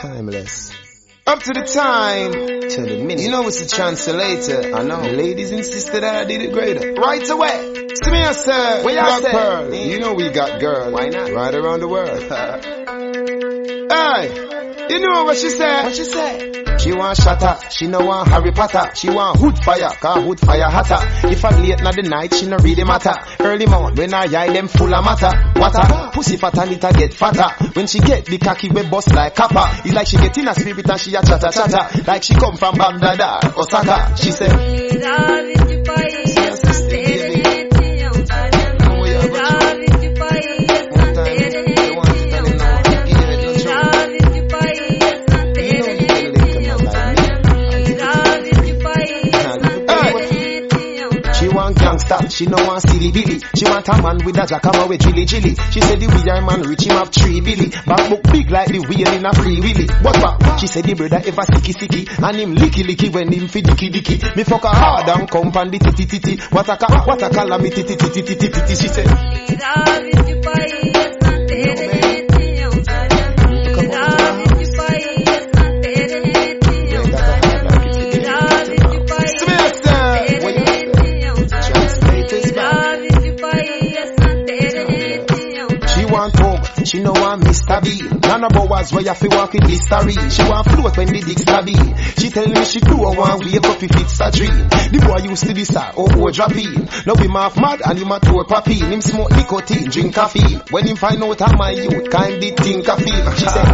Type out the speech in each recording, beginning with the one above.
Timeless. Up to the time, to the minute. You know it's a translator. I know. The ladies insisted that I did it greater. Right away. See me, sir. Where y'all say? Pearl. You know we got girls. Why not? Right around the world. Hey, you know what she said? What she said? She want shatter, she no want Harry Potter. She want hood fire, cause hood fire hotter. If I late na the night, she no really matter. Early morning, when I eye them full of matter. Water, pussy fat and it a get fatter. When she get the cocky we bust like copper. It's like she get in a spirit and she a chatter chatter. Like she come from Baghdad or Osaka. She said she no want silly billy. She want a man with a jackhammer with jilly jilly. She said the weird man rich him have 3 billy. Back book big like the wheel in a free willy. What back? She said the brother ever sticky sticky. And him licky licky when him fi dicky dicky. Me fuck her hard and come pan the titty titty. What a calamity titty titty titty titty. She said she no want Mr. B. None of hours where you fi walk with Listerine. She want float when the dick stabby. She tell me she do a one wake up if it's a dream. The boy used to be star, oh dropping. Now him half mad and him a tour papi. Him smoke nicotine, drink caffeine. When him find out how my youth kind of think of him. She said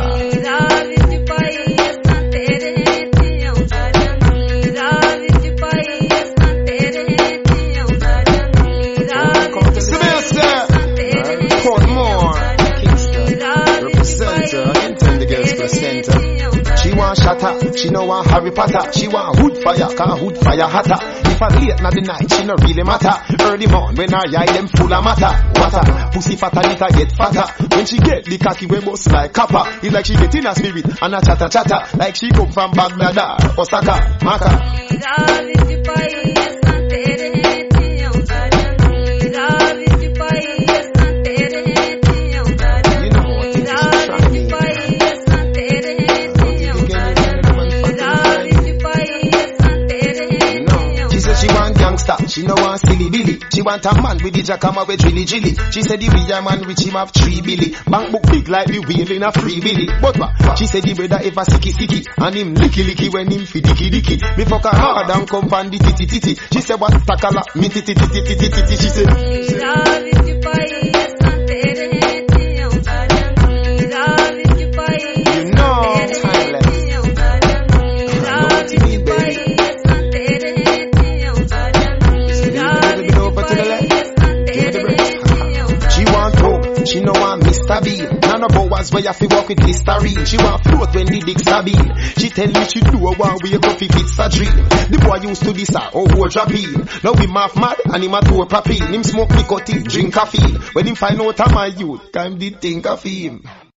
she want shatter, she no want Harry Potter. She want hood fire, cause hood fire hotter. If I late na the night, she no really matter. Early morning, when I eye them full of matter. Water, pussy fat and it a get fatter. When she get the cocky we bust like copper. It's like she get in a spirit and a chatter chatter. Like she come from Baghdad or Osaka, Maka. She no want silly billy. She want a man with the jackhammer with jilly jilly. She said the weird man rich him have 3 billy. Bank book big like the wheel in a free billy. But she said the brother ever sticky sticky. And him licky licky when him fi dicky dicky. Me fuck her hard and come pan the titty titty. She said what takala me titty titty titty titty. She said you know timeless. She no want Mr. B. None of hours where you fi walk with Listerine. She want float when the dick stabby. She tell me she do a one wake up if it's a dream. The boy used to this oh dropping. Now him half mad and him a tour papi. Him smoke nicotine, drink caffeine. When him find out how my youth, time did think of him.